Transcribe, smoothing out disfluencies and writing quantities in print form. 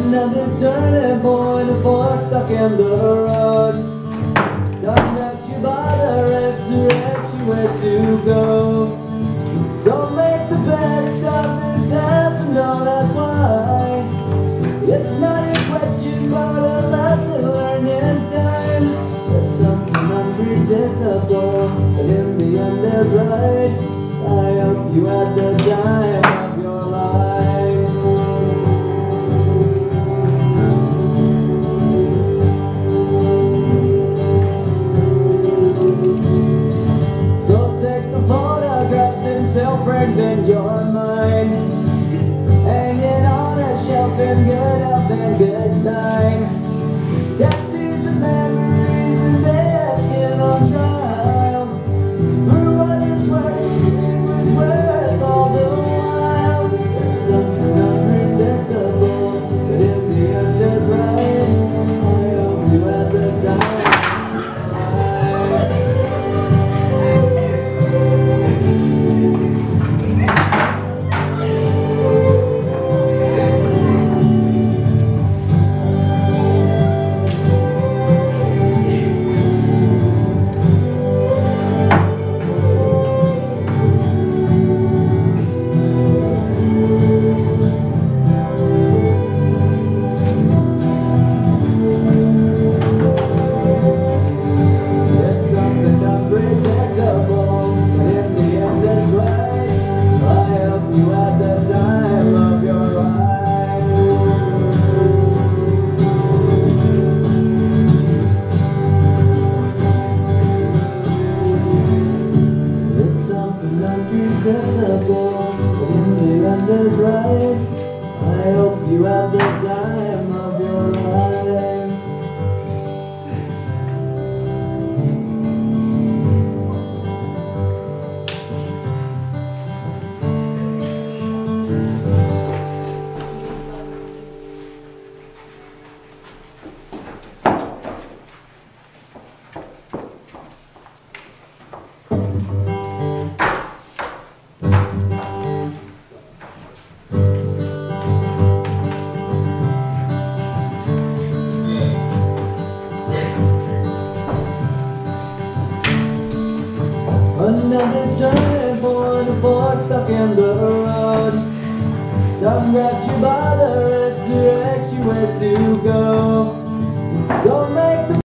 Another turning point, a fork stuck in the road. Direct you by the rest, direct you where to go. Don't make the best of this task and don't ask why. It's not a question but a lesson learned in time. It's something unpredictable, but in the end is right. I hope you had the time of your life. So take the photographs and still frames in your mind, hanging on a shelf in good health and good time. Tattoos and memories and dead skin on trial. For what it's worth, it was worth all the while. It's something unpredictable, but in the end it's right. I hope you had the time. You had the time of your life. It's something unpredictable, but in the end is right. I hope you had the time of your life. Another turning point, a fork stuck in the road. Time grabs you by the wrist, directs you where to go. Don't make the